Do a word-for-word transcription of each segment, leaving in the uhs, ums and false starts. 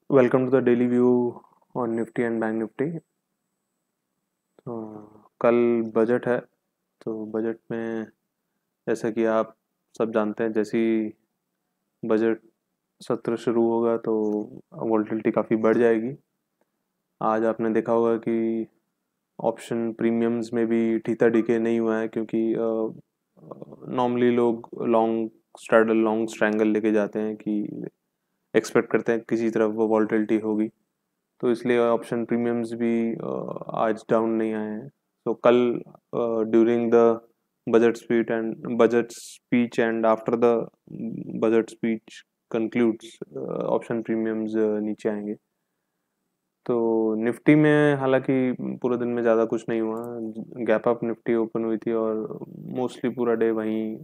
Welcome to the daily view on Nifty and bank Nifty. तो कल budget है। तो बजट में जैसा कि आप सब जानते हैं, जैसी बजट सत्र शुरू होगा तो वोलेटिलिटी काफ़ी बढ़ जाएगी। आज आपने देखा होगा कि ऑप्शन प्रीमियम्स में भी ठीता डीके नहीं हुआ है, क्योंकि नॉर्मली लोग लॉन्ग स्ट्रैडल लॉन्ग स्ट्रैंगल लेके जाते हैं कि एक्सपेक्ट करते हैं किसी तरफ वो वोलेटिलिटी होगी। तो इसलिए ऑप्शन प्रीमियम्स भी अ, आज डाउन नहीं आए हैं। तो कल during the budget speech and budget speech and after the budget speech concludes, option premiums नीचे आएंगे। तो निफ्टी में हालांकि पूरे दिन में ज़्यादा कुछ नहीं हुआ। गैप अप निफ्टी ओपन हुई थी और मोस्टली पूरा डे वहीं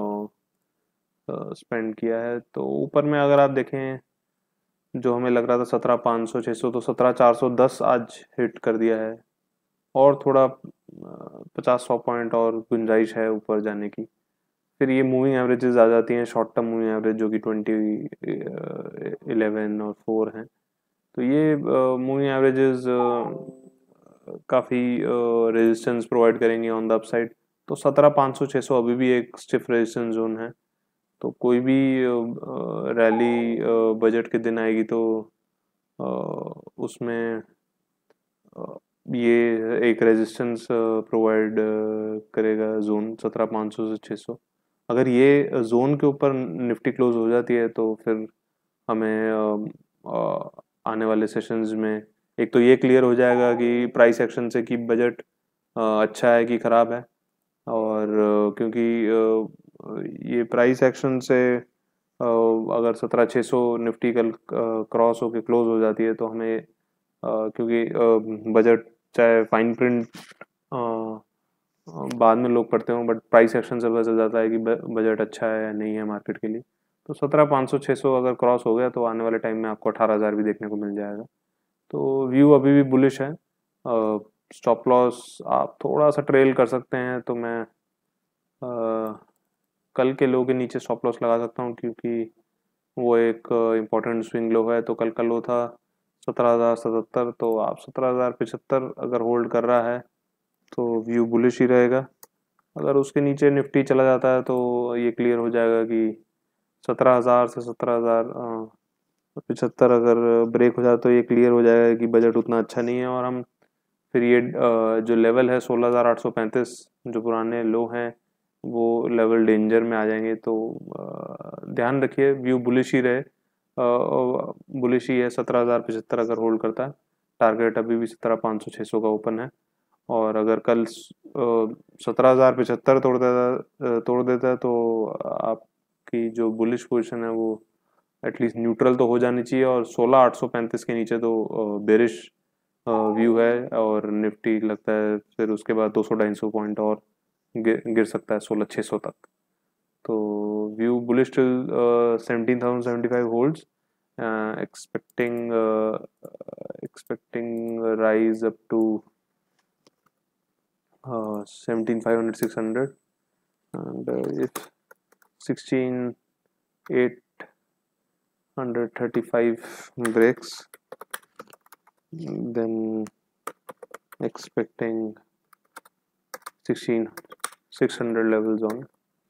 स्पेंड किया है। तो ऊपर में अगर आप देखें, जो हमें लग रहा था सत्रह पाँच सौ छः सौ, तो सत्रह चार सौ दस आज हिट कर दिया है। और थोड़ा पचास सौ पॉइंट और गुंजाइश है ऊपर जाने की। फिर ये मूविंग एवरेजेस आ जाती हैं, शॉर्ट टर्म मूविंग एवरेज जो कि ट्वेंटी इलेवन और फोर हैं। तो ये मूविंग एवरेजेस काफ़ी रेजिस्टेंस प्रोवाइड करेंगे ऑन द अपसाइड। तो सत्रह पाँच सौ छः सौ अभी भी एक स्टिफ रेजिस्टेंस जोन है। तो कोई भी रैली बजट के दिन आएगी तो अ, उसमें अ, ये एक रेजिस्टेंस प्रोवाइड करेगा जोन सत्रह पाँच सौ से छः सौ। अगर ये जोन के ऊपर निफ्टी क्लोज हो जाती है तो फिर हमें अ, अ, आने वाले सेशंस में एक तो ये क्लियर हो जाएगा कि प्राइस एक्शन से कि बजट अच्छा है कि ख़राब है। और अ, क्योंकि अ, ये प्राइस एक्शन से अ, अगर सत्रह छः सौ निफ्टी कल क्रॉस होके क्लोज हो जाती है तो हमें अ, क्योंकि बजट चाहे फाइन प्रिंट बाद में लोग पढ़ते हों, बट प्राइस एक्शन से पता चल जाता है कि बजट अच्छा है या नहीं है मार्केट के लिए। तो सत्रह पाँच सौ छः सौ अगर क्रॉस हो गया तो आने वाले टाइम में आपको अठारह हज़ार भी देखने को मिल जाएगा। तो व्यू अभी भी बुलिश है। स्टॉप लॉस आप थोड़ा सा ट्रेल कर सकते हैं, तो मैं अ, कल के लो के नीचे स्टॉप लॉस लगा सकता हूँ, क्योंकि वो एक इम्पोर्टेंट स्विंग लो है। तो कल का लो था सत्रह हज़ार सतहत्तर, तो आप सत्रह हज़ार पिछहत्तर अगर होल्ड कर रहा है तो व्यू बुलिश ही रहेगा। अगर उसके नीचे निफ्टी चला जाता है तो ये क्लियर हो जाएगा कि सत्रह हज़ार से सत्रह हज़ार पिछहत्तर अगर ब्रेक हो जाए तो ये क्लियर हो जाएगा कि बजट उतना अच्छा नहीं है। और हम फिर ये अ, जो लेवल है सोलह हज़ार आठ सौ पैंतीस जो पुराने लो हैं, वो लेवल डेंजर में आ जाएंगे। तो अ, ध्यान रखिए, व्यू बुलिश ही रहे। बुलिश ही है। सत्रह हज़ार पिछहत्तर अगर होल्ड करता है, टारगेट अभी भी सत्रह पाँच सौ छः सौ का ओपन है। और अगर कल सत्रह हज़ार पिछहत्तर तोड़ देता तोड़ देता है तो आपकी जो बुलिश पोजीशन है वो एटलीस्ट न्यूट्रल तो हो जानी चाहिए। और सोलह आठ सौ पैंतीस के नीचे तो बेरिश व्यू है। और निफ्टी लगता है फिर उसके बाद दो सौ ढाई सौ पॉइंट और गिर, गिर सकता है सोलह छः सौ तक। तो view bullish till seventeen thousand seventy five holds, expecting expecting rise up to seventeen five hundred six hundred. and uh, if sixteen eight hundred thirty-five breaks, then expecting sixteen six hundred levels on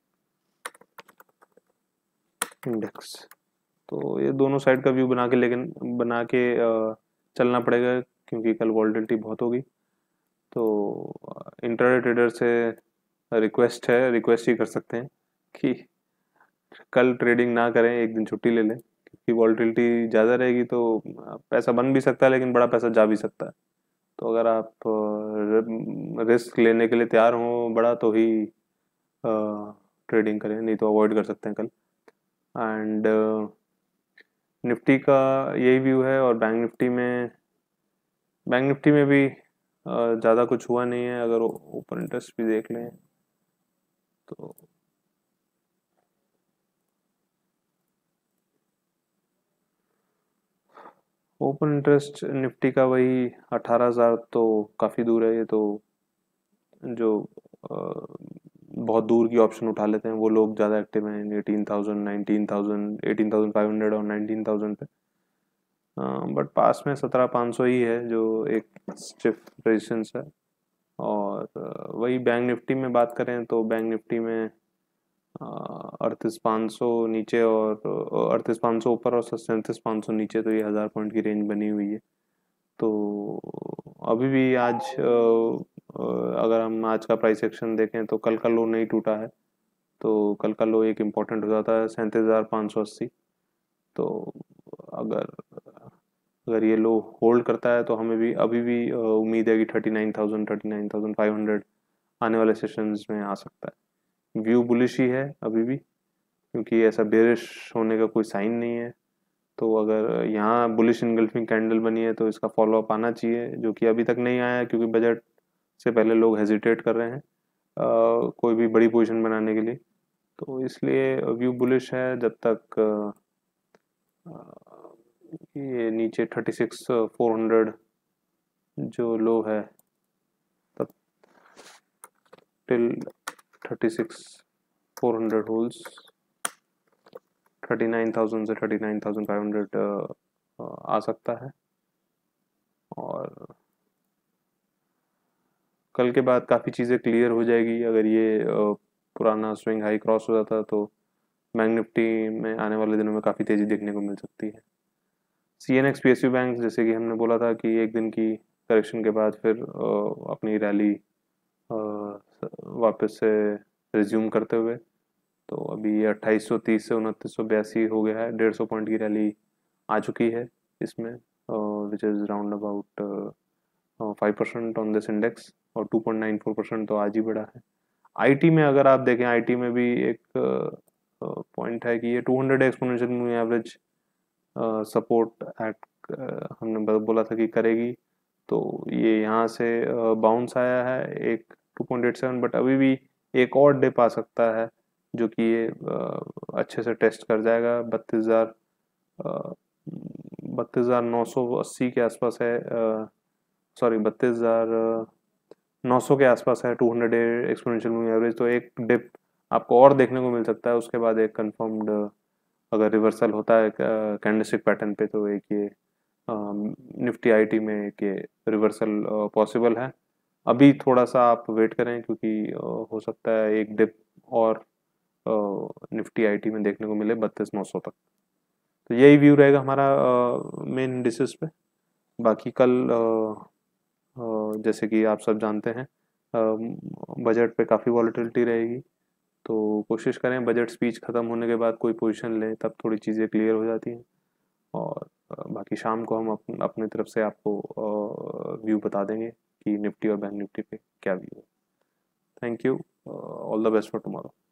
index. तो ये दोनों side का view बना के लेकिन बना के अ, चलना पड़ेगा, क्योंकि कल वॉलेटिलिटी बहुत होगी। तो इंट्राडे ट्रेडर से रिक्वेस्ट है, रिक्वेस्ट ही कर सकते हैं कि कल ट्रेडिंग ना करें, एक दिन छुट्टी ले लें, क्योंकि वॉलेटिलिटी ज़्यादा रहेगी तो पैसा बन भी सकता है लेकिन बड़ा पैसा जा भी सकता है। तो अगर आप रिस्क लेने के लिए तैयार हों बड़ा, तो ही ट्रेडिंग करें, नहीं तो अवॉइड कर सकते हैं कल। एंड निफ्टी का यही व्यू है। और बैंक निफ्टी में बैंक निफ्टी में भी ज़्यादा कुछ हुआ नहीं है। अगर ओपन इंटरेस्ट भी देख लें तो ओपन इंटरेस्ट निफ्टी का वही अठारह हज़ार तो काफ़ी दूर है। ये तो जो अ, बहुत दूर की ऑप्शन उठा लेते हैं वो लोग ज़्यादा एक्टिव हैं eighteen thousand nineteen thousand eighteen thousand five hundred और नाइनटीन थाउजेंड पे। बट पास में सत्रह पाँच सौ ही है जो एक स्टिफ रेजिस्टेंस है। और अ, वही बैंक निफ्टी में बात करें तो बैंक निफ्टी में अड़तीस पाँच सौ नीचे और अड़तीस पाँच सौ ऊपर और सैंतीस पाँच सौ नीचे, तो ये हज़ार पॉइंट की रेंज बनी हुई है। तो अभी भी आज अ, अ, अगर हम आज का प्राइस एक्शन देखें तो कल का लो नहीं टूटा है, तो कल का लो एक इम्पोर्टेंट हो जाता है सैंतीस हज़ार पाँच सौ अस्सी। तो अगर अगर ये लो होल्ड करता है तो हमें भी अभी भी अ, उम्मीद है कि thirty nine thousand thirty nine thousand five hundred आने वाले सेशंस में आ सकता है। व्यू बुलिश ही है अभी भी, क्योंकि ऐसा बेरिश होने का कोई साइन नहीं है। तो अगर यहाँ बुलिश इनगल्फिंग कैंडल बनी है तो इसका फॉलो अप आना चाहिए, जो कि अभी तक नहीं आया है, क्योंकि बजट से पहले लोग हेजिटेट कर रहे हैं अ, कोई भी बड़ी पोजीशन बनाने के लिए। तो इसलिए व्यू बुलिश है जब तक अ, ये नीचे थर्टी सिक्स फोर हंड्रेड जो लो है तब till thirty six four hundred holds, thirty nine thousand से thirty nine thousand five hundred आ सकता है। और कल के बाद काफ़ी चीज़ें क्लियर हो जाएगी। अगर ये अ, पुराना स्विंग हाई क्रॉस हो जाता तो बैंक निफ्टी में आने वाले दिनों में काफ़ी तेज़ी देखने को मिल सकती है। C N X P S U bank, जैसे कि हमने बोला था कि एक दिन की करेक्शन के बाद फिर अ, अपनी रैली वापस से रिज्यूम करते हुए, तो अभी ये अट्ठाईस सौ तीस से उनतीस सौ बयासी हो गया है। डेढ़ सौ पॉइंट की रैली आ चुकी है इसमें, which is round about five percent on this index, और two point nine four percent तो आज ही बढ़ा है। आईटी में अगर आप देखें, आईटी में भी एक पॉइंट है कि ये two hundred exponential moving average support at हमने बोला था कि करेगी, तो ये यहाँ से बाउंस आया है एक two point eight seven, but अभी भी एक और डिप आ सकता है जो कि ये अ, अच्छे से टेस्ट कर जाएगा। बत्तीस हज़ार बत्तीस हज़ार नौ सौ अस्सी के आसपास है, सॉरी बत्तीस हज़ार नौ सौ के आसपास है two hundred exponential moving average. तो एक डिप आपको और देखने को मिल सकता है, उसके बाद एक कंफर्म्ड अगर रिवर्सल होता है कैंडलस्टिक पैटर्न पे तो एक ये निफ्टी आईटी में एक ये रिवर्सल पॉसिबल है। अभी थोड़ा सा आप वेट करें, क्योंकि अ, हो सकता है एक डिप और निफ्टी आईटी में देखने को मिले बत्तीस नौ सौ तक। तो यही व्यू रहेगा हमारा मेन इंडिसेस पे। बाकी कल अ, अ, जैसे कि आप सब जानते हैं बजट पे काफ़ी वॉलेटिलिटी रहेगी, तो कोशिश करें बजट स्पीच ख़त्म होने के बाद कोई पोजीशन लें, तब थोड़ी चीज़ें क्लियर हो जाती हैं। और अ, बाकी शाम को हम अपन अपने तरफ से आपको व्यू बता देंगे कि निफ्टी और बैंक निफ्टी पे क्या व्यू है। Thank you, all the best for tomorrow.